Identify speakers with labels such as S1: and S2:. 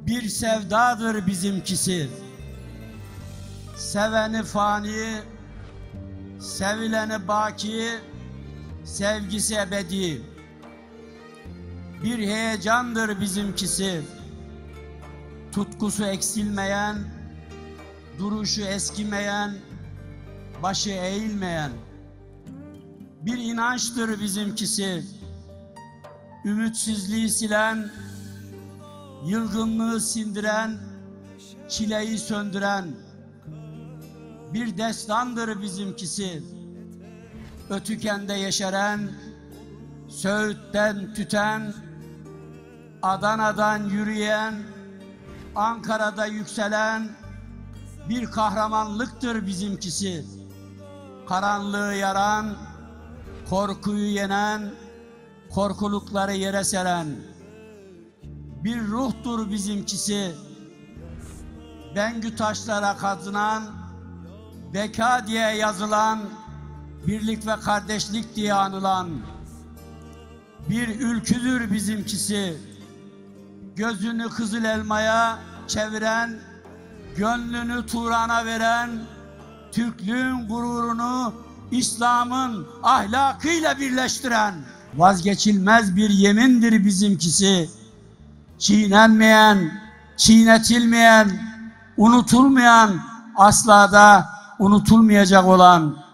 S1: bir sevdadır bizimkisi. Seveni fani, sevileni baki, sevgisi ebedi. Bir heyecandır bizimkisi. Tutkusu eksilmeyen, duruşu eskimeyen, başı eğilmeyen. Bir inançtır bizimkisi. Ümitsizliği silen, yılgınlığı sindiren, çileyi söndüren. Bir destandır bizimkisi. Ötüken'de yeşeren, Söğüt'ten tüten, Adana'dan yürüyen, Ankara'da yükselen bir kahramanlıktır bizimkisi. Karanlığı yaran, korkuyu yenen, korkulukları yere seren bir ruhtur bizimkisi. Bengü taşlara kazınan, beka diye yazılan, birlik ve kardeşlik diye anılan bir ülküdür bizimkisi. Gözünü kızıl elmaya çeviren, gönlünü Turan'a veren, Türklüğün gururunu İslam'ın ahlakıyla birleştiren vazgeçilmez bir yemindir bizimkisi. Çiğnenmeyen, çiğnetilmeyen, unutulmayan, asla da unutulmayacak olan